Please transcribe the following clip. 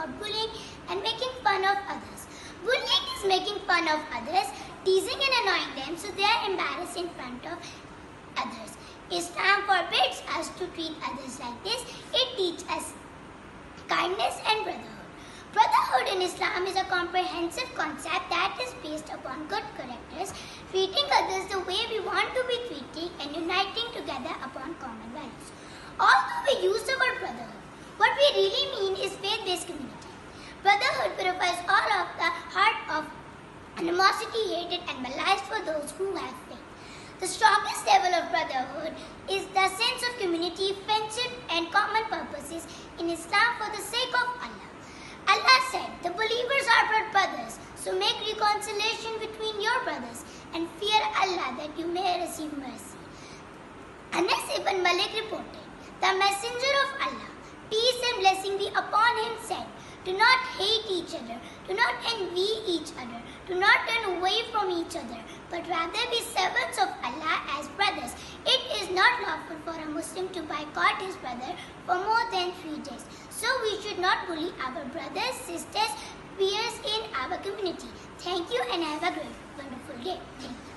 about bullying and making fun of others. Bullying is making fun of others, teasing and annoying them so they are embarrassed in front of others. Islam forbids us to treat others like this. It teaches us kindness and brotherhood. Brotherhood in Islam is a comprehensive concept that is based upon good characters, treating others the way we want to be treated and uniting together upon common values. Although we use the word brotherhood, what we really mean is faith-based community. Brotherhood purifies all of the heart of animosity, hatred and malice for those who have faith. The strongest level of brotherhood is the sense of community, friendship and common purposes in Islam for the sake of Allah. Allah said, the believers are but brothers, so make reconciliation between your brothers and fear Allah that you may receive mercy. Anas ibn Malik reported, the messenger of Allah, peace and blessing be upon him, said, do not hate each other, do not envy each other, do not turn away from each other, but rather be servants of Allah as brothers. It is not lawful for a Muslim to boycott his brother for more than 3 days. So we should not bully our brothers, sisters, peers in our community. Thank you and have a great, wonderful day.